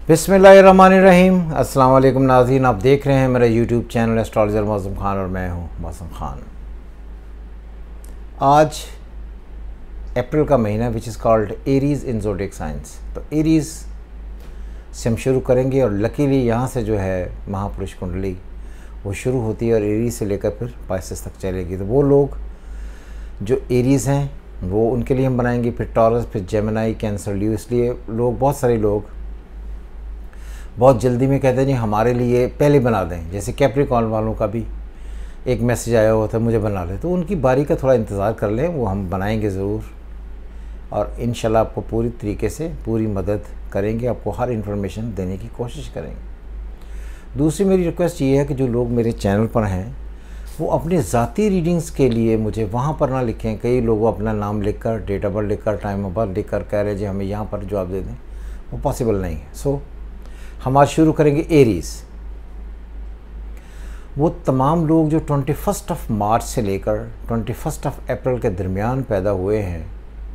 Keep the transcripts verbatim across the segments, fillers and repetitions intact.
बिस्मिल्लाहिर्रहमानिर्रहीम। अस्सलाम वालेकुम नाज़रीन, आप देख रहे हैं मेरा यूट्यूब चैनल एस्ट्रोलॉजर मौसम खान और मैं हूं मौसम खान। आज अप्रैल का महीना which is called Aries in zodiac science. तो एरीज़ से हम शुरू करेंगे और लकीली यहाँ से जो है महापुरुष कुंडली वो शुरू होती है और एरीज़ से लेकर फिर पाइसेस तक चलेगी। तो वो लोग जो एरीज़ हैं वो उनके लिए हम बनाएंगे, फिर टॉरस, फिर जेमिनी, कैंसर, ल्यू। इसलिए लोग बहुत सारे लोग बहुत जल्दी में कहते हैं जी हमारे लिए पहले बना दें। जैसे कैप्रिकॉर्न वालों का भी एक मैसेज आया हुआ था मुझे बना ले, तो उनकी बारी का थोड़ा इंतज़ार कर लें, वो हम बनाएंगे ज़रूर और इंशाल्लाह आपको पूरी तरीके से पूरी मदद करेंगे, आपको हर इन्फॉर्मेशन देने की कोशिश करेंगे। दूसरी मेरी रिक्वेस्ट ये है कि जो लोग मेरे चैनल पर हैं वो अपने ज़ाती रीडिंग्स के लिए मुझे वहाँ पर ना लिखें। कई लोग अपना नाम लिखकर, डेट ऑफ बर्थ लिखकर, टाइम ऑफ बर्थ लिखकर कह रहे हैं जी हमें यहाँ पर जवाब दे दें, वो पॉसिबल नहीं है। सो so, हम आज शुरू करेंगे एरीज़। वो तमाम लोग जो ट्वेंटी फर्स्ट ऑफ मार्च से लेकर ट्वेंटी फर्स्ट ऑफ अप्रैल के दरमियान पैदा हुए हैं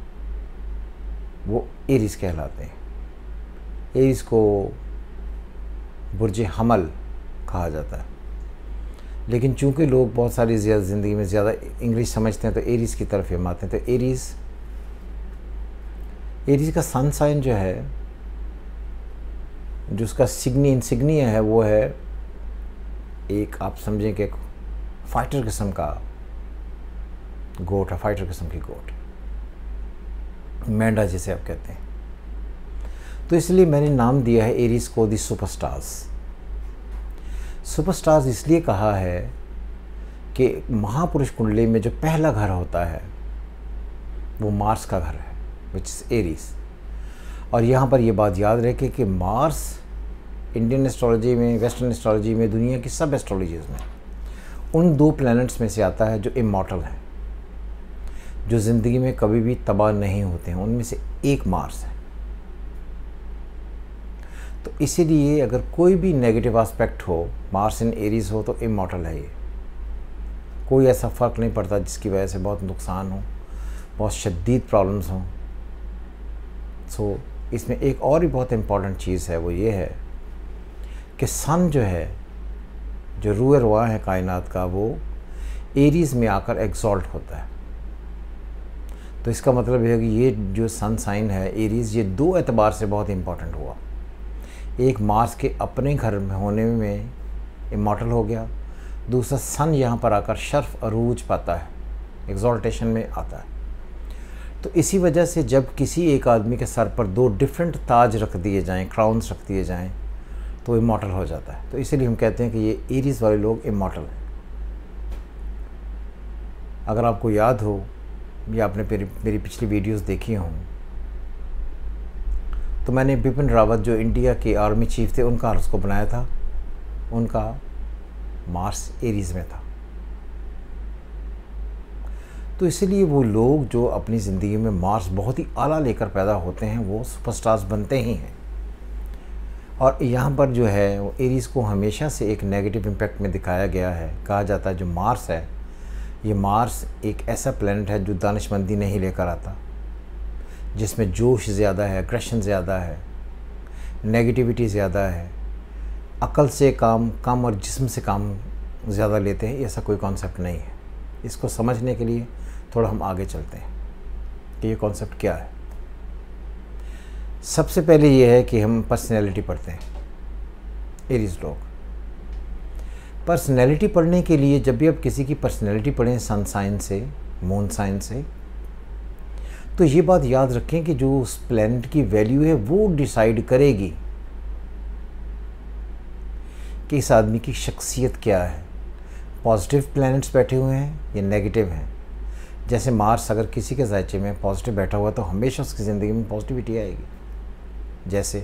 वो एरीज़ कहलाते हैं। एरीज़ को बुर्ज हमल कहा जाता है, लेकिन चूंकि लोग बहुत सारी ज़्यादा ज़िंदगी में ज़्यादा इंग्लिश समझते हैं तो एरीज़ की तरफ हम आते हैं। तो एरीज़ एरीज़ का सन साइन जो है, जो उसका सिग्नी इंसिग्निया है, वो है एक, आप समझें कि एक फाइटर किस्म का गोट है, फाइटर किस्म की गोट, मेंढा जिसे आप कहते हैं। तो इसलिए मैंने नाम दिया है एरीज़ को दी सुपरस्टार्स। सुपरस्टार्स इसलिए कहा है कि महापुरुष कुंडली में जो पहला घर होता है वो मार्स का घर है, विच इज़ एरीज़। और यहाँ पर ये बात याद रखें कि मार्स इंडियन एस्ट्रोलॉजी में, वेस्टर्न एस्ट्रोलॉजी में, दुनिया की सब एस्ट्रोलॉजीज़ में उन दो प्लैनेट्स में से आता है जो इमॉर्टल हैं, जो ज़िंदगी में कभी भी तबाह नहीं होते हैं। उनमें से एक मार्स है। तो इसीलिए अगर कोई भी नेगेटिव एस्पेक्ट हो, मार्स इन एरीज़ हो, तो इमॉर्टल है ये। कोई ऐसा फ़र्क नहीं पड़ता जिसकी वजह से बहुत नुकसान हो, बहुत शदीद प्रॉब्लम्स हों। सो so, इसमें एक और भी बहुत इम्पॉर्टेंट चीज़ है, वो ये है कि सन जो है, जो रूए रुआ है कायनात का, वो एरीज़ में आकर एग्जॉल्ट होता है। तो इसका मतलब यह है कि ये जो सन साइन है एरीज़, ये दो एतबार से बहुत इम्पॉर्टेंट हुआ। एक मार्स के अपने घर में होने में इमॉर्टल हो गया, दूसरा सन यहाँ पर आकर शर्फ अरूज पाता है, एग्जॉल्टेशन में आता है। तो इसी वजह से जब किसी एक आदमी के सर पर दो डिफरेंट ताज रख दिए जाएं, क्राउन्स रख दिए जाएं, तो इमॉर्टल हो जाता है। तो इसीलिए हम कहते हैं कि ये एरीज़ वाले लोग इमॉर्टल हैं। अगर आपको याद हो या आपने मेरी मेरी पिछली वीडियोस देखी हों, तो मैंने बिपिन रावत जो इंडिया के आर्मी चीफ थे उनका उसको बनाया था, उनका मार्स एरीज़ में था। तो इसलिए वो लोग जो अपनी ज़िंदगी में मार्स बहुत ही आला लेकर पैदा होते हैं वो सुपरस्टार्स बनते ही हैं। और यहाँ पर जो है वो एरीज़ को हमेशा से एक नेगेटिव इम्पैक्ट में दिखाया गया है। कहा जाता है जो मार्स है, ये मार्स एक ऐसा प्लैनेट है जो दानिशमंदी नहीं लेकर आता, जिसमें जोश ज़्यादा है, एग्रेशन ज़्यादा है, नेगेटिविटी ज़्यादा है, अक्ल से काम कम और जिस्म से काम ज़्यादा लेते हैं। ऐसा कोई कॉन्सेप्ट नहीं है। इसको समझने के लिए थोड़ा हम आगे चलते हैं कि ये कॉन्सेप्ट क्या है। सबसे पहले ये है कि हम पर्सनैलिटी पढ़ते हैं। एरीज़ लोग पर्सनैलिटी पढ़ने के लिए, जब भी आप किसी की पर्सनैलिटी पढ़ें सन साइन से, मून साइन से, तो ये बात याद रखें कि जो उस प्लैनेट की वैल्यू है वो डिसाइड करेगी कि इस आदमी की शख्सियत क्या है। पॉजिटिव प्लैनेट्स बैठे हुए हैं या नेगेटिव हैं। जैसे मार्स अगर किसी के ज़ायचे में पॉजिटिव बैठा हुआ तो हमेशा उसकी ज़िंदगी में पॉजिटिविटी आएगी। जैसे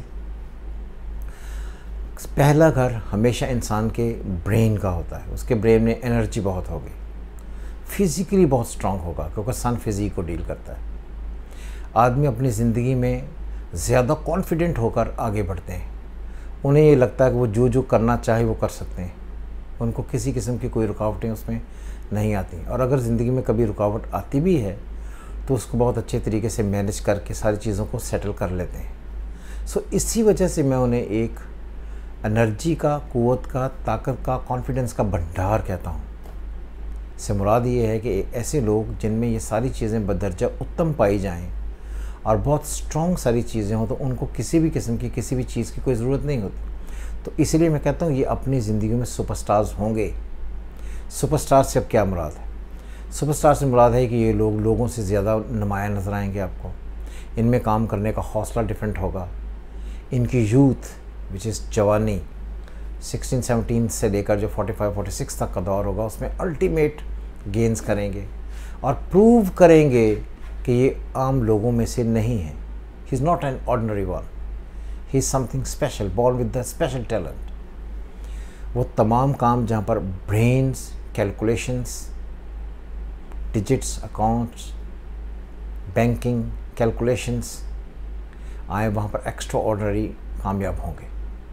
पहला घर हमेशा इंसान के ब्रेन का होता है, उसके ब्रेन में एनर्जी बहुत होगी, फिज़िकली बहुत स्ट्रांग होगा क्योंकि सन फिज़िक को डील करता है। आदमी अपनी ज़िंदगी में ज़्यादा कॉन्फिडेंट होकर आगे बढ़ते हैं। उन्हें ये लगता है कि वो जो जो करना चाहे वो कर सकते हैं, उनको किसी किस्म की कोई रुकावटें उसमें नहीं आती। और अगर ज़िंदगी में कभी रुकावट आती भी है तो उसको बहुत अच्छे तरीके से मैनेज करके सारी चीज़ों को सेटल कर लेते हैं। सो इसी वजह से मैं उन्हें एक एनर्जी का, क़ुव्वत का, ताकत का, कॉन्फिडेंस का भंडार कहता हूँ। से मुराद ये है कि ऐसे लोग जिनमें ये सारी चीज़ें बदर्जा उत्तम पाई जाएं और बहुत स्ट्रॉन्ग सारी चीज़ें हों, तो उनको किसी भी किस्म की किसी भी चीज़ की कोई ज़रूरत नहीं होती। तो इसलिए मैं कहता हूँ ये अपनी ज़िंदगी में सुपरस्टार्स होंगे। सुपरस्टार से अब क्या मुराद है? सुपरस्टार से मुराद है कि ये लोग लोगों से ज़्यादा नुमाया नज़र आएंगे आपको। इनमें काम करने का हौसला डिफरेंट होगा। इनकी यूथ विच इज़ जवानी सिक्सटीन सेवनटीन से लेकर जो फोर्टी फाइव फोर्टी सिक्स तक का दौर होगा, उसमें अल्टीमेट गेंस करेंगे और प्रूव करेंगे कि ये आम लोगों में से नहीं है। He is not an ordinary one, he is something special, born with the special talent. वो तमाम काम जहाँ पर brains, calculations, digits, accounts, banking, calculations आए, वहाँ पर एक्स्ट्रा ऑर्डिनरी कामयाब होंगे।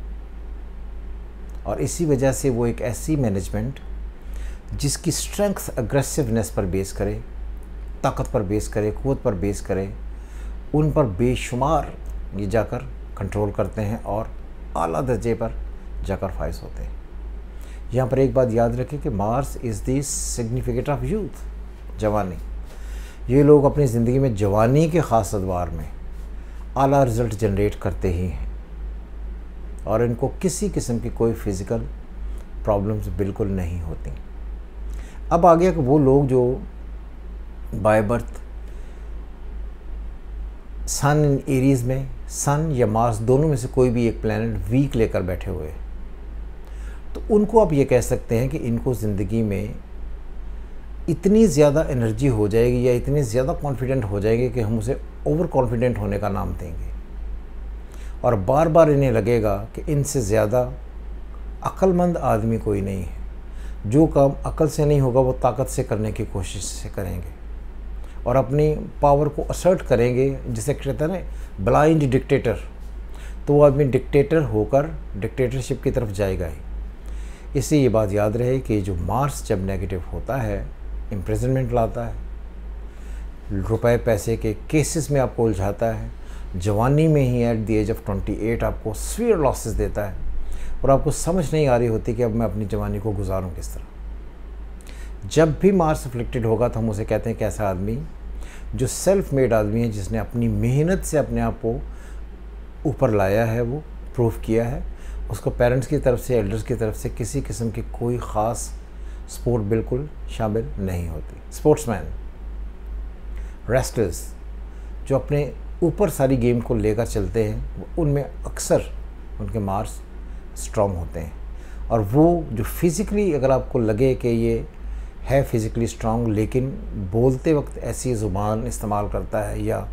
और इसी वजह से वो एक ऐसी मैनेजमेंट जिसकी स्ट्रेंथ अग्रेसिवनेस पर बेस करे, ताकत पर बेस करे, क़ुव्वत पर बेस करे, उन पर बेशुमार ये जाकर कंट्रोल करते हैं और आला दर्जे पर जाकर फाइज होते हैं। यहाँ पर एक बात याद रखें कि Mars is the significator of youth, जवानी। ये लोग अपनी ज़िंदगी में जवानी के ख़ास अदवार में आला रिज़ल्ट जनरेट करते ही हैं और इनको किसी किस्म की कोई फिज़िकल प्रॉब्लम्स बिल्कुल नहीं होती। अब आ गया कि वो लोग जो by birth sun in Aries में, सन या मार्स दोनों में से कोई भी एक प्लैनेट वीक लेकर बैठे हुए हैं, तो उनको आप ये कह सकते हैं कि इनको ज़िंदगी में इतनी ज़्यादा एनर्जी हो जाएगी या इतने ज़्यादा कॉन्फिडेंट हो जाएंगे कि हम उसे ओवर कॉन्फिडेंट होने का नाम देंगे। और बार बार इन्हें लगेगा कि इनसे ज़्यादा अक्लमंद आदमी कोई नहीं है। जो काम अकल से नहीं होगा वो ताकत से करने की कोशिश से करेंगे और अपनी पावर को असर्ट करेंगे, जिसे कहते हैं ना ब्लाइंड डिक्टेटर। तो वो आदमी डिक्टेटर होकर डिक्टेटरशिप की तरफ जाएगा ही। इससे ये बात याद रहे कि जो मार्स जब नेगेटिव होता है, इम्प्रिजनमेंट लाता है, रुपए पैसे के केसेस में आपको उलझाता है, जवानी में ही at the age of twenty eight आपको सीवियर लॉसेस देता है और आपको समझ नहीं आ रही होती कि अब मैं अपनी जवानी को गुजारूं किस तरह। जब भी मार्स अफ्लिक्टेड होगा तो हम उसे कहते हैं कि ऐसा आदमी जो सेल्फ मेड आदमी है, जिसने अपनी मेहनत से अपने आप को ऊपर लाया है, वो प्रूफ किया है, उसको पेरेंट्स की तरफ से, एल्डर्स की तरफ से किसी किस्म की कोई ख़ास स्पोर्ट बिल्कुल शामिल नहीं होती। स्पोर्ट्समैन, रेस्लर्स जो अपने ऊपर सारी गेम को लेकर चलते हैं, उनमें अक्सर उनके मार्स स्ट्रॉन्ग होते हैं। और वो जो फिज़िकली अगर आपको लगे कि ये है फिज़िकली स्ट्रॉन्ग लेकिन बोलते वक्त ऐसी ज़ुबान इस्तेमाल करता है या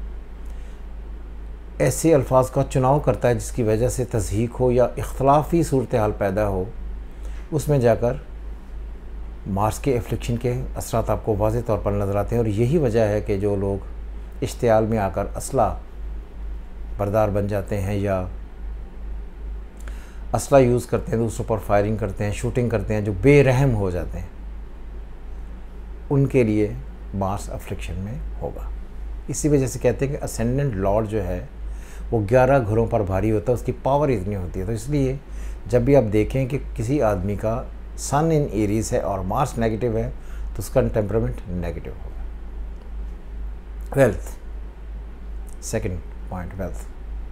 ऐसे अल्फाज का चुनाव करता है जिसकी वजह से तज़हीक हो या इख्तलाफी सूरत हाल पैदा हो, उसमें जाकर मार्स के एफ्लिक्शन के असरात आपको वाज़ेह तौर पर नज़र आते हैं। और यही वजह है कि जो लोग इश्तियाल में आकर असला बरदार बन जाते हैं या असला यूज़ करते हैं, दूसरों पर फायरिंग करते हैं, शूटिंग करते हैं, जो बेरहम हो जाते हैं, उनके लिए मार्स अफ्लिक्शन में होगा। इसी वजह से कहते हैं कि असेंडेंट लॉर्ड जो है वो ग्यारह घरों पर भारी होता है, उसकी पावर इतनी होती है। तो इसलिए जब भी आप देखें कि किसी आदमी का सन इन एरीज़ है और मार्स नेगेटिव है तो उसका टेम्परामेंट नेगेटिव होगा। Wealth, second point, wealth.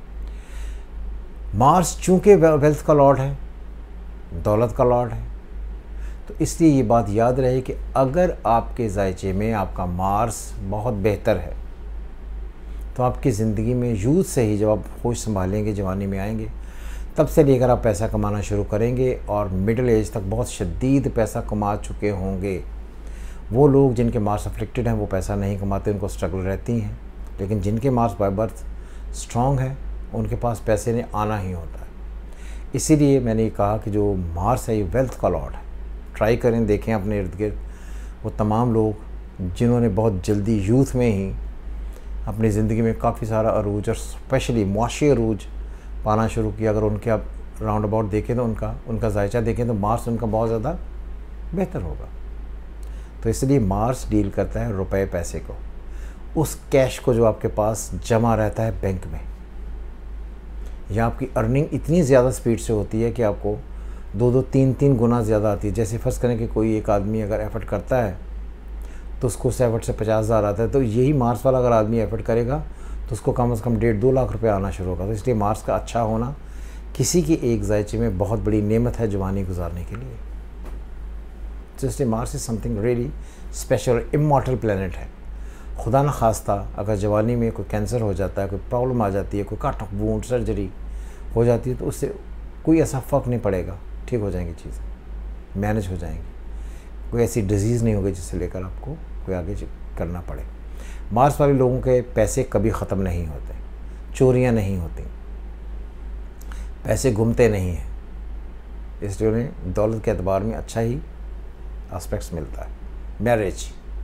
Mars चूँकि वेल्थ का लॉर्ड है, दौलत का लॉर्ड है, तो इसलिए ये बात याद रहे कि अगर आपके जायचे में आपका मार्स बहुत बेहतर है तो आपकी ज़िंदगी में यूथ से ही जब आप होश संभालेंगे, जवानी में आएंगे, तब से लेकर आप पैसा कमाना शुरू करेंगे और मिडिल एज तक बहुत शदीद पैसा कमा चुके होंगे। वो लोग जिनके मार्स अफ्लिक्टेड हैं वो पैसा नहीं कमाते, उनको स्ट्रगल रहती हैं। लेकिन जिनके मार्स बाय बर्थ स्ट्रॉन्ग है उनके पास पैसे ने आना ही होता है। इसीलिए मैंने ये कहा कि जो मार्स है ये वेल्थ का लॉर्ड है। ट्राई करें, देखें अपने इर्द गिर्द वो तमाम लोग जिन्होंने बहुत जल्दी यूथ में ही अपनी ज़िंदगी में काफ़ी सारा अरूज और स्पेशली मुआशी अरूज पाना शुरू किया। अगर उनके आप राउंड अबाउट देखें तो उनका उनका जायचा देखें तो मार्स उनका बहुत ज़्यादा बेहतर होगा। तो इसलिए मार्स डील करता है रुपए पैसे को, उस कैश को जो आपके पास जमा रहता है बैंक में। या आपकी अर्निंग इतनी ज़्यादा स्पीड से होती है कि आपको दो दो तीन तीन गुना ज़्यादा आती है। जैसे फ़र्ज़ करें कि कोई एक आदमी अगर एफर्ट करता है तो उसको उस एफर्ट से पचास हज़ार आता है, तो यही मार्स वाला अगर आदमी एफर्ट करेगा तो उसको कम से कम डेढ़ दो लाख रुपए आना शुरू होगा। तो इसलिए मार्स का अच्छा होना किसी की एक जायचे में बहुत बड़ी नेमत है जवानी गुजारने के लिए। तो इसलिए Mars is something really special, immortal planet है। खुदा न खास्ता अगर जवानी में कोई कैंसर हो जाता है, कोई प्रॉब्लम आ जाती है, कोई काट वूंड सर्जरी हो जाती है, तो उससे कोई ऐसा फ़र्क नहीं पड़ेगा, ठीक हो जाएंगी चीज़ें, मैनेज हो जाएंगी। कोई ऐसी डिजीज़ नहीं होगी जिससे लेकर आपको कोई आगे करना पड़े। मार्स वाले लोगों के पैसे कभी ख़त्म नहीं होते, चोरियां नहीं होती, पैसे घूमते नहीं हैं, इसलिए उन्हें दौलत के एतबार में अच्छा ही एस्पेक्ट्स मिलता है। मैरिज,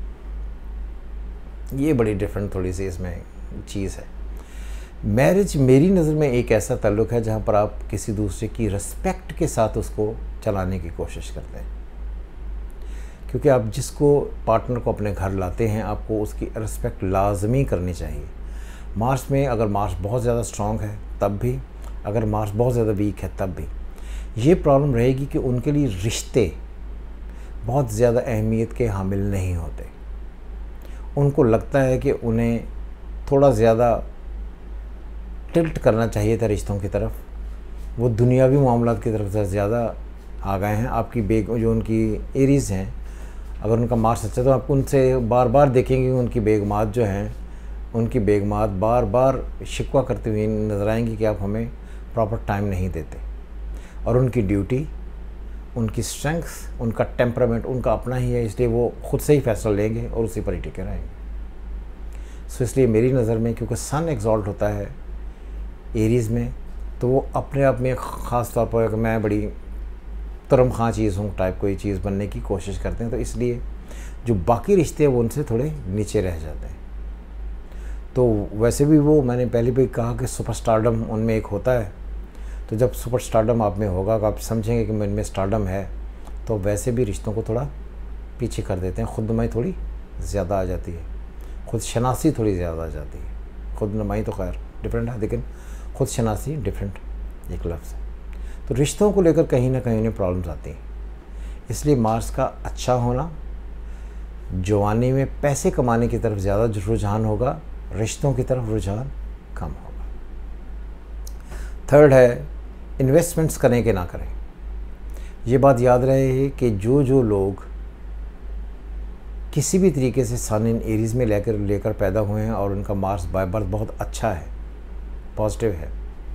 ये बड़ी डिफरेंट थोड़ी सी इसमें चीज़ है। मैरिज मेरी नज़र में एक ऐसा ताल्लुक़ है जहाँ पर आप किसी दूसरे की रिस्पेक्ट के साथ उसको चलाने की कोशिश करते हैं, क्योंकि आप जिसको पार्टनर को अपने घर लाते हैं आपको उसकी रिस्पेक्ट लाजमी करनी चाहिए। मार्स में अगर मार्स बहुत ज़्यादा स्ट्रॉन्ग है तब भी, अगर मार्स बहुत ज़्यादा वीक है तब भी ये प्रॉब्लम रहेगी कि उनके लिए रिश्ते बहुत ज़्यादा अहमियत के हामिल नहीं होते। उनको लगता है कि उन्हें थोड़ा ज़्यादा टिल्ट करना चाहिए था रिश्तों की तरफ, वो दुनियावी मामलात की तरफ से ज़्यादा आ गए हैं। आपकी बेग जो उनकी एरीज़ हैं, अगर उनका मार्स अच्छा तो आप उनसे बार बार देखेंगे उनकी बेगमात जो हैं, उनकी बेगमात बार बार शिकवा करती हुई नज़र आएंगी कि आप हमें प्रॉपर टाइम नहीं देते। और उनकी ड्यूटी, उनकी स्ट्रेंथ, उनका टेम्परामेंट उनका अपना ही है, इसलिए वो ख़ुद से ही फैसला लेंगे और उसी पर ही टिके रहेंगे। सो इसलिए मेरी नज़र में क्योंकि सन एक्सॉल्ट होता है एरीज़ में, तो वो अपने आप में ख़ास तौर पर मैं बड़ी तुरम खां चीज़ हूँ टाइप कोई चीज़ बनने की कोशिश करते हैं, तो इसलिए जो बाकी रिश्ते हैं वो उनसे थोड़े नीचे रह जाते हैं। तो वैसे भी वो मैंने पहले भी कहा कि सुपर स्टारडम उनमें एक होता है, तो जब सुपर स्टारडम आप में होगा आप समझेंगे कि इनमें स्टारडम है, तो वैसे भी रिश्तों को थोड़ा पीछे कर देते हैं। खुद नुमाई थोड़ी ज़्यादा आ जाती है, खुद शनासी थोड़ी ज़्यादा आ जाती है। खुद नुमाई तो खैर डिफरेंट है, लेकिन खुद शनासी डिफरेंट एक लफ्ज़ है। तो रिश्तों को लेकर कहीं ना कहीं उन्हें प्रॉब्लम्स आती हैं। इसलिए मार्स का अच्छा होना जवानी में पैसे कमाने की तरफ ज़्यादा रुझान होगा, रिश्तों की तरफ रुझान कम होगा। थर्ड है इन्वेस्टमेंट्स करें कि ना करें। ये बात याद रहे कि जो जो लोग किसी भी तरीके से सन इन एरीज़ में लेकर लेकर पैदा हुए हैं और उनका मार्स बाय बर्थ बहुत अच्छा है, पॉजिटिव है,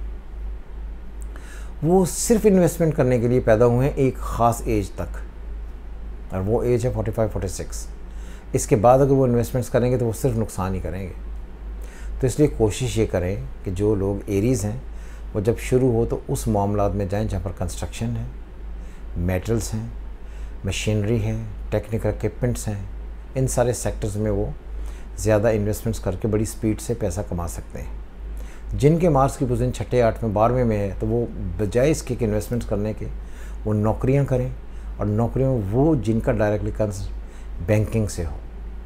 वो सिर्फ इन्वेस्टमेंट करने के लिए पैदा हुए हैं एक ख़ास एज तक, और वो एज है फोर्टी फाइव फोर्टी सिक्स। इसके बाद अगर वो इन्वेस्टमेंट्स करेंगे तो वो सिर्फ नुकसान ही करेंगे। तो इसलिए कोशिश ये करें कि जो लोग एरीज़ हैं वो जब शुरू हो तो उस मामलात में जाएं जहाँ पर कंस्ट्रक्शन है, मेटल्स हैं, मशीनरी है, टेक्निकल इक्विपमेंट्स हैं, इन सारे सेक्टर्स में वो ज़्यादा इन्वेस्टमेंट्स करके बड़ी स्पीड से पैसा कमा सकते हैं। जिनके मार्क्स की पोजीशन छठे आठवें बारहवें में है तो वो बजाय इसके कि इन्वेस्टमेंट्स करने के वो नौकरियां करें, और नौकरियों में वो जिनका डायरेक्टली कंसर्न बैंकिंग से हो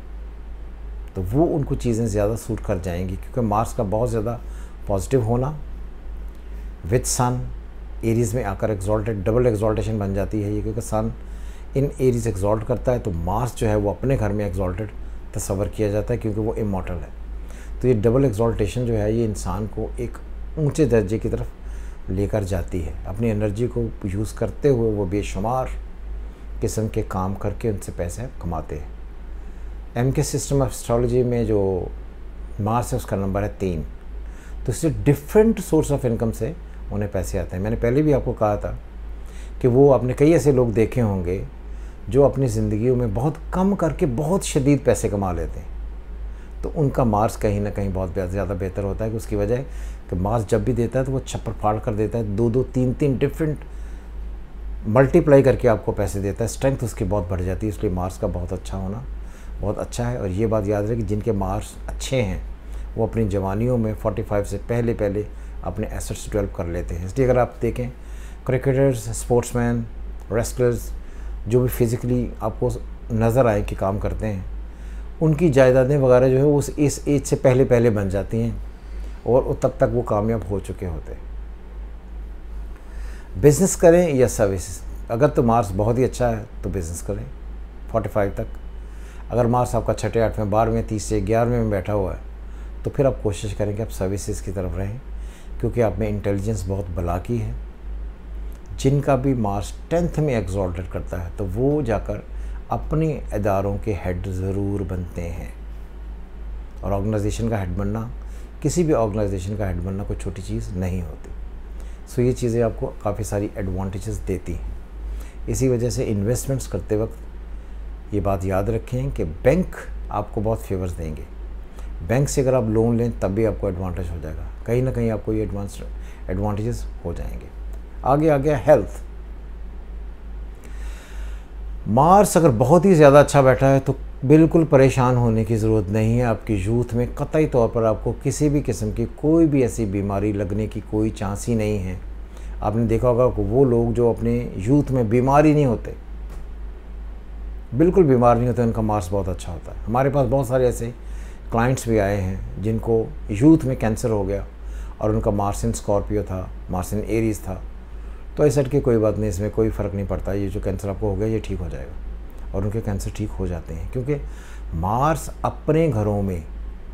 तो वो उनको चीज़ें ज़्यादा सूट कर जाएंगी, क्योंकि मार्क्स का बहुत ज़्यादा पॉजिटिव होना विद सन एरीज़ में आकर एक्सॉल्टेड डबल एक्सॉल्टेशन बन जाती है ये, क्योंकि सन इन एरीज़ एक्सॉल्ट करता है तो मार्स जो है वो अपने घर में एक्सॉल्टेड तस्वर किया जाता है क्योंकि वो इमॉर्टल है। तो ये डबल एक्सॉल्टेशन जो है ये इंसान को एक ऊंचे दर्जे की तरफ लेकर जाती है। अपनी एनर्जी को यूज़ करते हुए वो बेशुमार किस्म के काम करके उनसे पैसे कमाते हैं। एम के सिस्टम ऑफ एस्ट्रोलॉजी में जो मार्स है उसका नंबर है तीन, तो इससे डिफरेंट सोर्स ऑफ इनकम से उन्हें पैसे आते हैं। मैंने पहले भी आपको कहा था कि वो आपने कई ऐसे लोग देखे होंगे जो अपनी ज़िंदगियों में बहुत कम करके बहुत शदीद पैसे कमा लेते हैं, तो उनका मार्स कहीं ना कहीं बहुत ज़्यादा बेहतर होता है कि उसकी वजह कि मार्स जब भी देता है तो वो छप्पर फाड़ कर देता है, दो दो तीन तीन डिफरेंट मल्टीप्लाई करके आपको पैसे देता है, स्ट्रेंथ उसकी बहुत बढ़ जाती है। इसलिए मार्स का बहुत अच्छा होना बहुत अच्छा है। और ये बात याद रहे कि जिनके मार्स अच्छे हैं वो अपनी जवानियों में पैंतालीस से पहले पहले अपने एसेट्स डेवलप कर लेते हैं। इसलिए अगर आप देखें क्रिकेटर्स, स्पोर्ट्समैन, रेसलर्स, जो भी फिज़िकली आपको नज़र आए कि काम करते हैं, उनकी जायदादें वगैरह जो है उस इस एज से पहले पहले बन जाती हैं और तब तक वो कामयाब हो चुके होते हैं। बिज़नेस करें या सर्विसेज। अगर तो मार्स बहुत ही अच्छा है तो बिज़नेस करें पैंतालीस तक। अगर मार्स आपका छठे आठवें बारहवें तीसरे ग्यारहवें में बैठा हुआ है तो फिर आप कोशिश करें कि आप सर्विसेज की तरफ रहें, क्योंकि आप में इंटेलिजेंस बहुत बलाकी है। जिनका भी मार्स टेंथ में एग्जॉल्टेड करता है तो वो जाकर अपने इदारों के हेड ज़रूर बनते हैं, और ऑर्गेनाइजेशन का हेड बनना, किसी भी ऑर्गेनाइजेशन का हेड बनना कोई छोटी चीज़ नहीं होती। सो ये चीज़ें आपको काफ़ी सारी एडवांटेजेस देती हैं। इसी वजह से इन्वेस्टमेंट्स करते वक्त ये बात याद रखें कि बैंक आपको बहुत फेवर्स देंगे। बैंक से अगर आप लोन लें तब भी आपको एडवांटेज हो जाएगा, कहीं ना कहीं आपको ये एडवांस एडवांटेजेस हो जाएंगे। आगे आ गया हेल्थ। मार्स अगर बहुत ही ज़्यादा अच्छा बैठा है तो बिल्कुल परेशान होने की ज़रूरत नहीं है। आपकी यूथ में कतई तौर पर आपको किसी भी किस्म की कोई भी ऐसी बीमारी लगने की कोई चांस ही नहीं है। आपने देखा होगा कि वो लोग जो अपने यूथ में बीमारी नहीं होते, बिल्कुल बीमार नहीं होते, उनका मार्स बहुत अच्छा होता है। हमारे पास बहुत सारे ऐसे क्लाइंट्स भी आए हैं जिनको यूथ में कैंसर हो गया और उनका मार्स इन स्कॉर्पियो था, मार्स इन एरीज था। तो ऐसा कि कोई बात नहीं, इसमें कोई फ़र्क नहीं पड़ता, ये जो कैंसर आपको हो गया ये ठीक हो जाएगा, और उनके कैंसर ठीक हो जाते हैं। क्योंकि मार्स अपने घरों में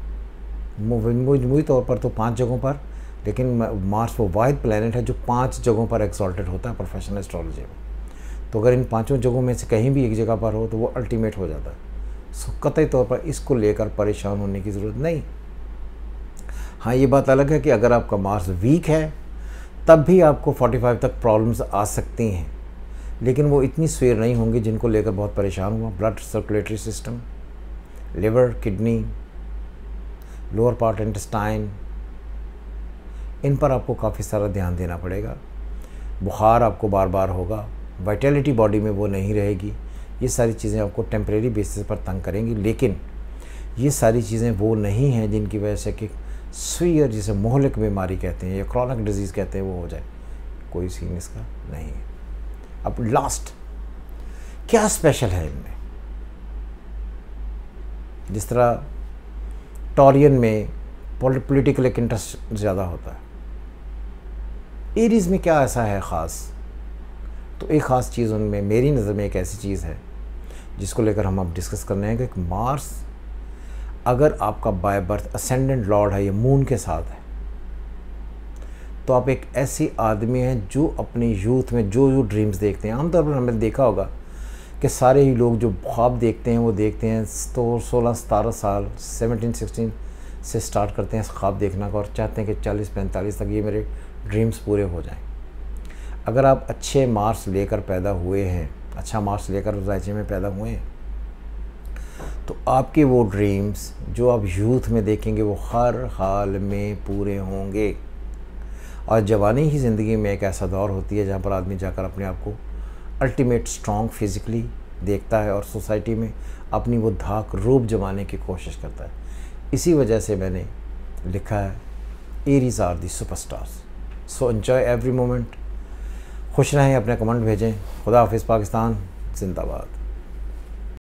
मजमूई तौर पर तो पांच जगहों पर, लेकिन मार्स वो वाहिद प्लैनेट है जो पांच जगहों पर एक्सॉल्टेड होता है प्रोफेशनल एस्ट्रोलॉजी में। तो अगर इन पांचों जगहों में से कहीं भी एक जगह पर हो तो वो अल्टीमेट हो जाता है। सो कतई तौर पर इसको लेकर परेशान होने की ज़रूरत नहीं। हाँ, ये बात अलग है कि अगर आपका मार्स वीक है तब भी आपको पैंतालीस तक प्रॉब्लम्स आ सकती हैं, लेकिन वो इतनी स्वेर नहीं होंगी जिनको लेकर बहुत परेशान हुआ। Blood circulatory system, liver, kidney, lower part intestine, इन पर आपको काफ़ी सारा ध्यान देना पड़ेगा। बुखार आपको बार बार होगा, वाइटैलिटी बॉडी में वो नहीं रहेगी। ये सारी चीज़ें आपको टेम्परेरी बेसिस पर तंग करेंगी, लेकिन ये सारी चीज़ें वो नहीं हैं जिनकी वजह से कि स्वीयर, जिसे मोहलिक बीमारी कहते हैं या क्रॉनिक डिजीज़ कहते हैं, वो हो जाए। कोई सीन इसका नहीं है। अब लास्ट क्या स्पेशल है इनमें? जिस तरह टॉरियन में पॉलिटिकल एक इंटरेस्ट ज़्यादा होता है, एरीज़ में क्या ऐसा है ख़ास? तो एक ख़ास चीज़ उनमें मेरी नज़र में एक ऐसी चीज़ है जिसको लेकर हम अब डिस्कस करने हैं कि मार्स अगर आपका बाय बर्थ असेंडेंट लॉर्ड है या मून के साथ है, तो आप एक ऐसी आदमी हैं जो अपने यूथ में जो जो ड्रीम्स देखते हैं। आमतौर पर हमने देखा होगा कि सारे ही लोग जो ख्वाब देखते हैं वो देखते हैं तो सोलह सतारह साल सेवनटीन सिक्सटीन से स्टार्ट करते हैं ख्वाब देखना का, और चाहते हैं कि चालीस पैंतालीस तक ये मेरे ड्रीम्स पूरे हो जाएं। अगर आप अच्छे मार्क्स लेकर पैदा हुए हैं, अच्छा मार्क्स लेकर राज्य में पैदा हुए हैं, तो आपके वो ड्रीम्स जो आप यूथ में देखेंगे वो हर हाल में पूरे होंगे। और जवानी ही ज़िंदगी में एक ऐसा दौर होती है जहाँ पर आदमी जाकर अपने आप को अल्टीमेट स्ट्रॉन्ग फिज़िकली देखता है और सोसाइटी में अपनी वो धाक रूप जमाने की कोशिश करता है। इसी वजह से मैंने लिखा है Aries are the superstars. So enjoy every moment. खुश रहें, अपने कमेंट भेजें। खुदा हाफिज़। पाकिस्तान जिंदाबाद।